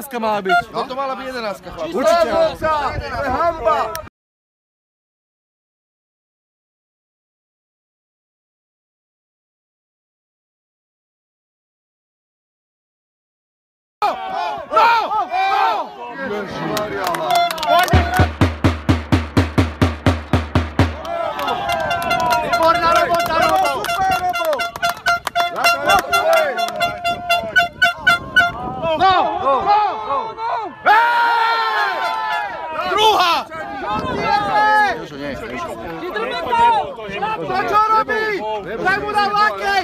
11 mala byť. No to mala byť 11, chlapi. Určite. To je hanba. Výborná robota, Robo! Druhá! Čo robí? Daj mu na lakeť!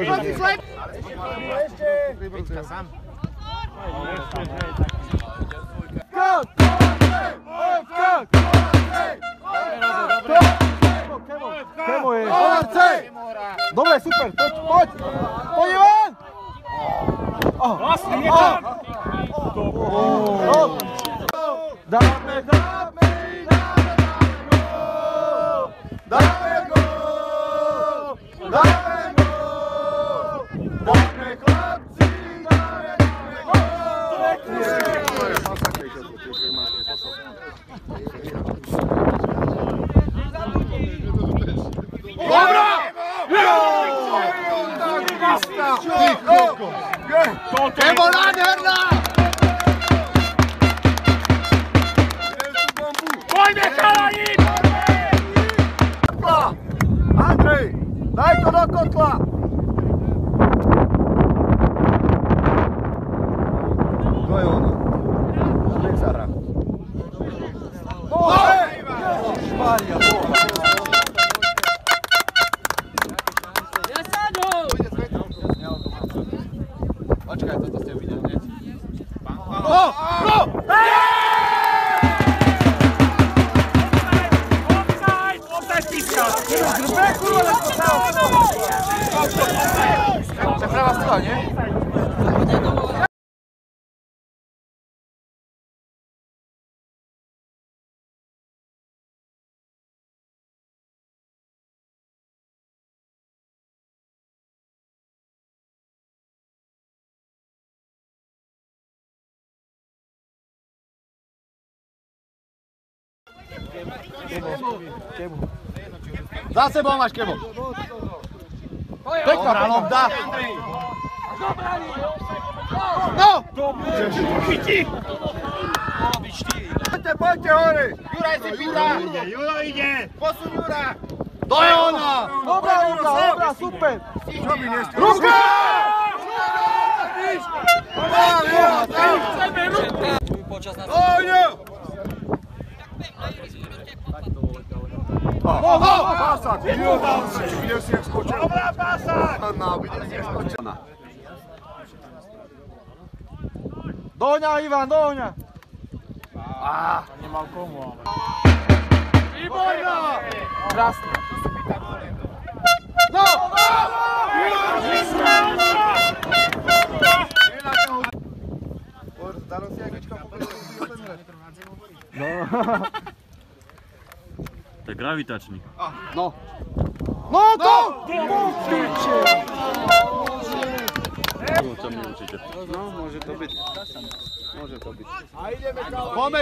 Kemo je. Dobre, super, poď! Poď Ivan! Vlastne, je tam! Dáme gól! Chlapci, dáme gól! Kemo, nádherná! Poďme, chalani! Andrej, daj to do kotla! To je ono. Nech sa hrá. Mária, Počkaj, toto ste videli hneď. Offside píska! To je pravá strana, nie? Za sebou máš, Kemo. Pekná lopta. No! Chytí! Poďte hore. Juraj si pýta! Juro ide! Posuň Jura! To je ona. Dobrá, super! Čo by nestiel? Ruka! Oňo! Pásák! Videl si, jak skočil? Dobrá pása! Videl si, jak skočil? Doňa, Ivan, doňa! Nemal komu, ale... Výborná! Krásne. No! To je gravitačný. No to! To mi určite. No, môže to byť. Môže to byť. Poďme!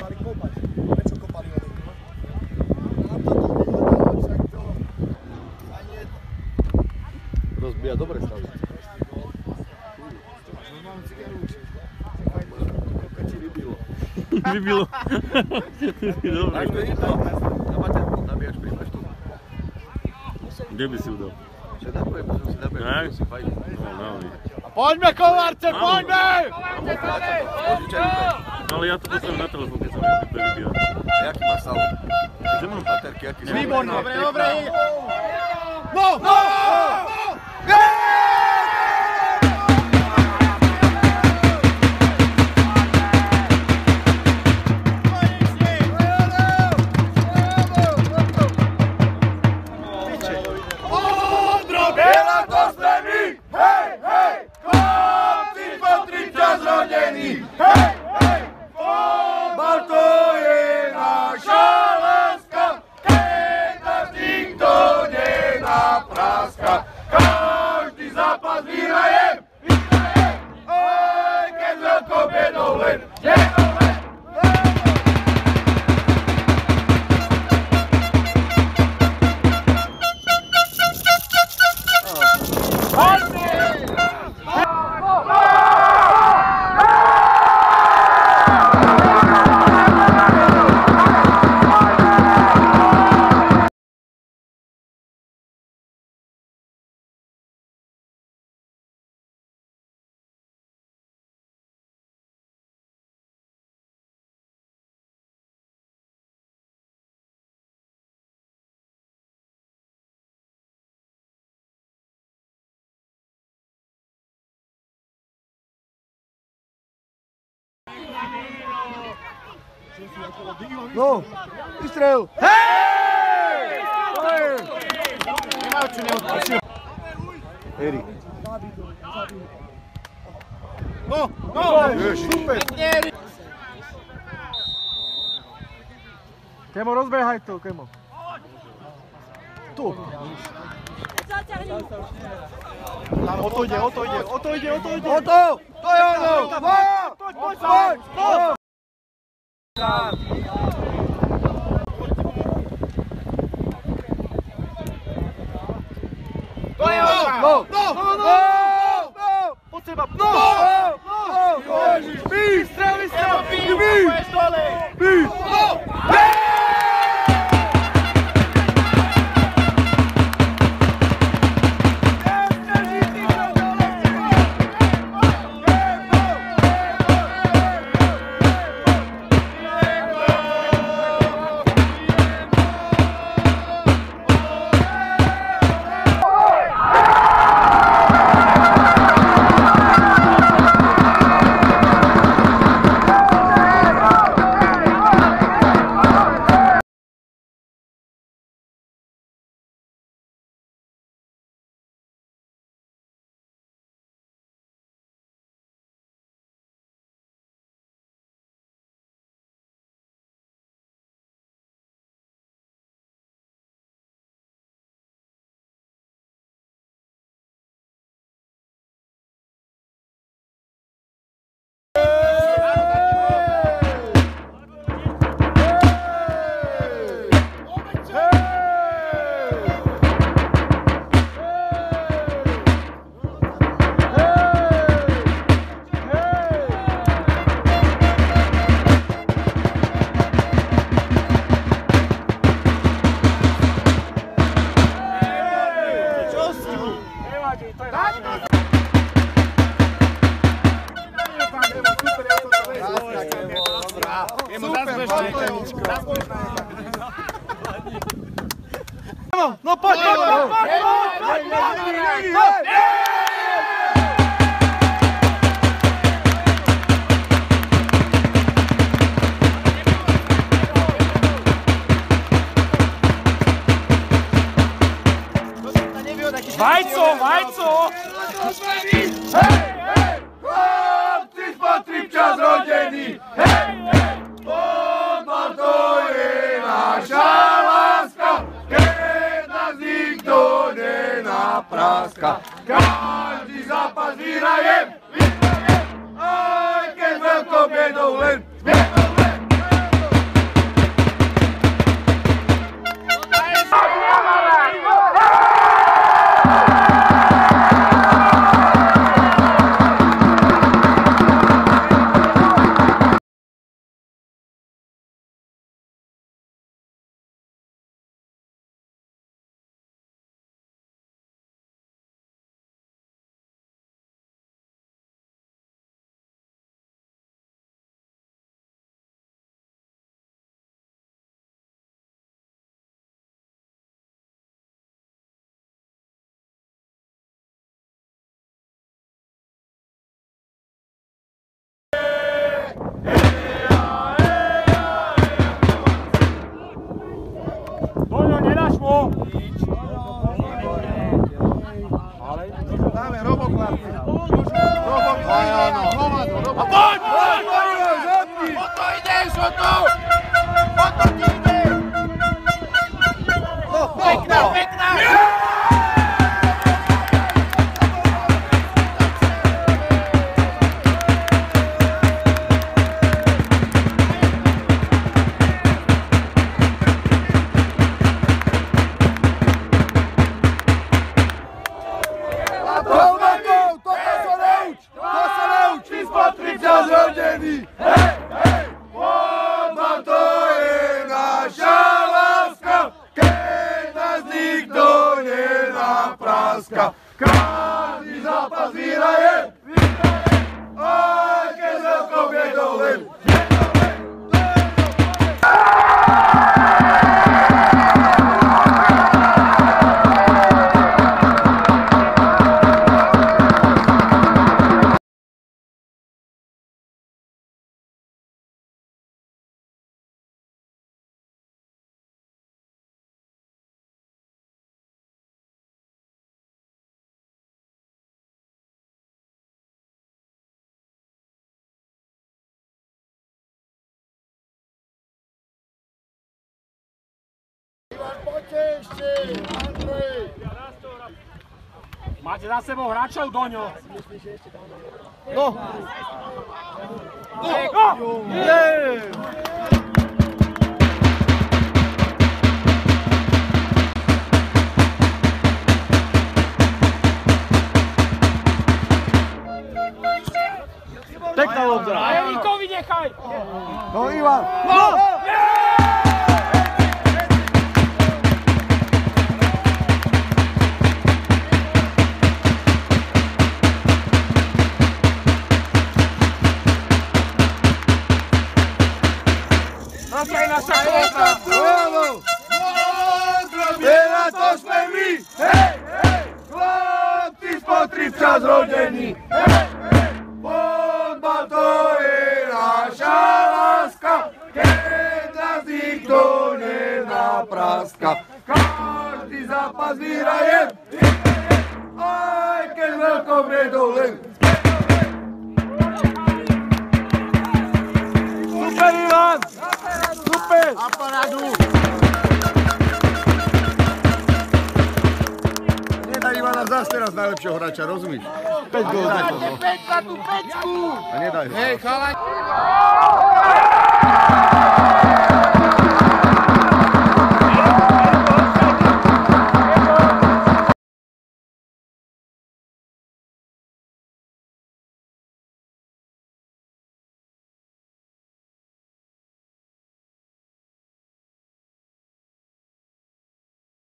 Rozbíja dobre stavy. Vybilo. Dobre. Dáš to jedno. Na baterku, nabíjaš, príjmaš tu. Kde by si udal? Že napojem, že si nabíjaš, Tak? že si fajn. No, dávaj. Poďme, Kovarce, poďme! No ale ja to potrebujem na telefón, keď sa mi vybíja. Jaký máš salon? Že mám? Baterky, aký salon? Výborné, dobre. No! No, vystrel! Erik. No, super. Kemo, rozbehaj to, Kemo. Tu. Tam, o to ide. To je ono! Poď! To je ona! No! Poď seba. Vystrel! No poď! Vajco! Chlapci, spatrí včas rodení! Poďma, to je naša láska, keď nás nikto nenapráska. Každý zápas vyhrajem, aj keď veľkou biedou len. Doňo, nedáš mu! Dáme Robo, chlapci. A poď! O to ideš, o to! O to ti ide! Pekná! ešte, Andrej. Máte za sebou hráčov, Doňo. No. Pekná lobdra. Erikovi nechaj. No Ivan! No! Toto je naša kvota. Bravo! Veľa to sme my! Hej, hej! Chlapci spod 30 zrodení! Hej, hej! Fotbal to je naša láska, keď nás nikto nenapraska. Každý zápas vyhrajem, aj keď veľkom nedolem. Super, Ivan! Super! A parádu! Nedaj Ivana zás teraz najlepšieho hráča, rozumieš? 5 gólov. Peť za tú pečku! A nedaj ho. Hej, chalani!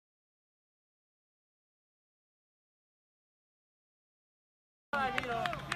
Miro.